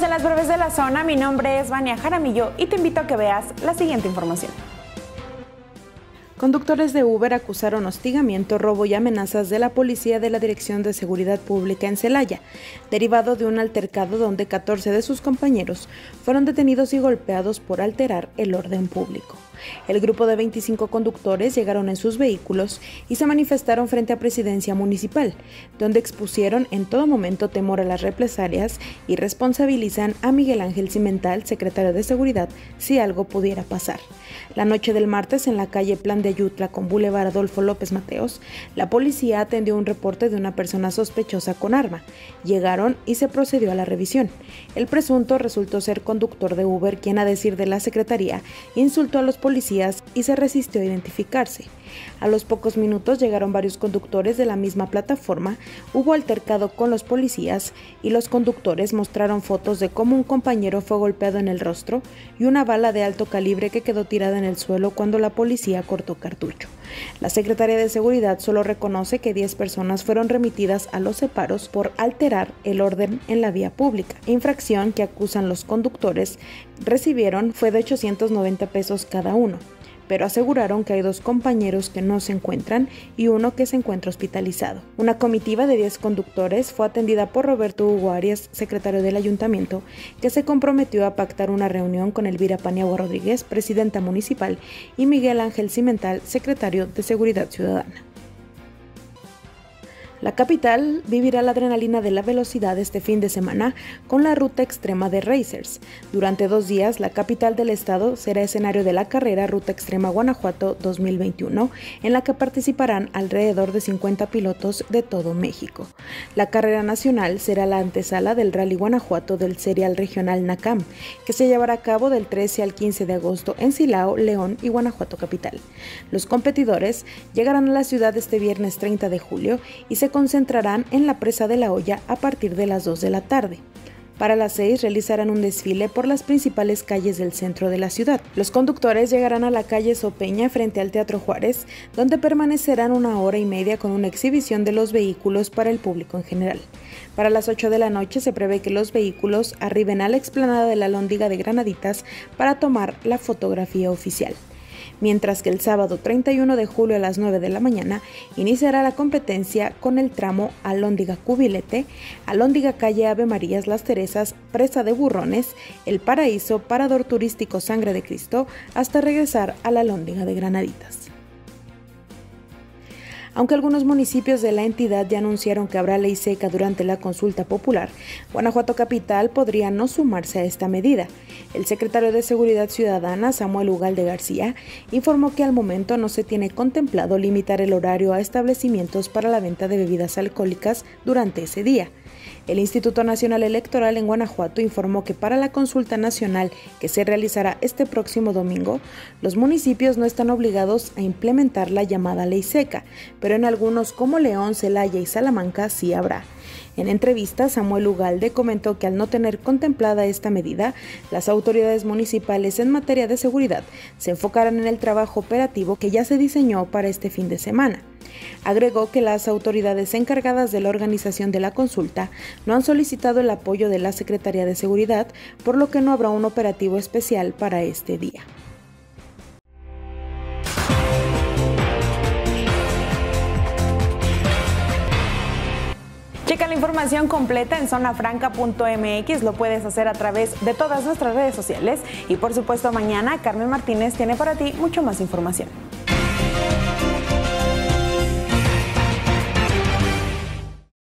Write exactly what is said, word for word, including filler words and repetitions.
en las breves de la zona. Mi nombre es Vania Jaramillo y te invito a que veas la siguiente información. Conductores de Uber acusaron hostigamiento, robo y amenazas de la policía de la Dirección de Seguridad Pública en Celaya, derivado de un altercado donde catorce de sus compañeros fueron detenidos y golpeados por alterar el orden público. El grupo de veinticinco conductores llegaron en sus vehículos y se manifestaron frente a Presidencia Municipal, donde expusieron en todo momento temor a las represalias y responsabilizan a Miguel Ángel Cimental, secretario de Seguridad, si algo pudiera pasar. La noche del martes, en la calle Plan de Ayutla con Boulevard Adolfo López Mateos, la policía atendió un reporte de una persona sospechosa con arma. Llegaron y se procedió a la revisión. El presunto resultó ser conductor de Uber, quien, a decir de la Secretaría, insultó a los policías y se resistió a identificarse. A los pocos minutos llegaron varios conductores de la misma plataforma, hubo altercado con los policías y los conductores mostraron fotos de cómo un compañero fue golpeado en el rostro y una bala de alto calibre que quedó tirada en el suelo cuando la policía cortó cartucho. La Secretaría de Seguridad solo reconoce que diez personas fueron remitidas a los separos por alterar el orden en la vía pública. Infracción que acusan los conductores recibieron fue de ochocientos noventa pesos cada uno, pero aseguraron que hay dos compañeros que no se encuentran y uno que se encuentra hospitalizado. Una comitiva de diez conductores fue atendida por Roberto Hugo Arias, secretario del ayuntamiento, que se comprometió a pactar una reunión con Elvira Paniagua Rodríguez, presidenta municipal, y Miguel Ángel Cimental, secretario de Seguridad Ciudadana. La capital vivirá la adrenalina de la velocidad este fin de semana con la ruta extrema de Racers. Durante dos días, la capital del estado será escenario de la carrera Ruta Extrema Guanajuato dos mil veintiuno, en la que participarán alrededor de cincuenta pilotos de todo México. La carrera nacional será la antesala del Rally Guanajuato del Serial Regional NACAM, que se llevará a cabo del trece al quince de agosto en Silao, León y Guanajuato capital. Los competidores llegarán a la ciudad este viernes treinta de julio y se concentrarán en la Presa de la Hoya a partir de las dos de la tarde. Para las seis realizarán un desfile por las principales calles del centro de la ciudad. Los conductores llegarán a la calle Sopeña frente al Teatro Juárez, donde permanecerán una hora y media con una exhibición de los vehículos para el público en general. Para las ocho de la noche se prevé que los vehículos arriben a la explanada de la Alhóndiga de Granaditas para tomar la fotografía oficial. Mientras que el sábado treinta y uno de julio a las nueve de la mañana iniciará la competencia con el tramo Alhóndiga Cubilete, Alhóndiga Calle Ave Marías Las Teresas, Presa de Burrones, El Paraíso, Parador Turístico Sangre de Cristo, hasta regresar a la Alhóndiga de Granaditas. Aunque algunos municipios de la entidad ya anunciaron que habrá ley seca durante la consulta popular, Guanajuato capital podría no sumarse a esta medida. El secretario de Seguridad Ciudadana, Samuel Ugalde García, informó que al momento no se tiene contemplado limitar el horario a establecimientos para la venta de bebidas alcohólicas durante ese día. El Instituto Nacional Electoral en Guanajuato informó que para la consulta nacional que se realizará este próximo domingo, los municipios no están obligados a implementar la llamada ley seca, pero en algunos como León, Celaya y Salamanca sí habrá. En entrevista, Samuel Ugalde comentó que al no tener contemplada esta medida, las autoridades municipales en materia de seguridad se enfocarán en el trabajo operativo que ya se diseñó para este fin de semana. Agregó que las autoridades encargadas de la organización de la consulta no han solicitado el apoyo de la Secretaría de Seguridad, por lo que no habrá un operativo especial para este día. Checa la información completa en zona franca punto m x, lo puedes hacer a través de todas nuestras redes sociales y por supuesto mañana Carmen Martínez tiene para ti mucho más información.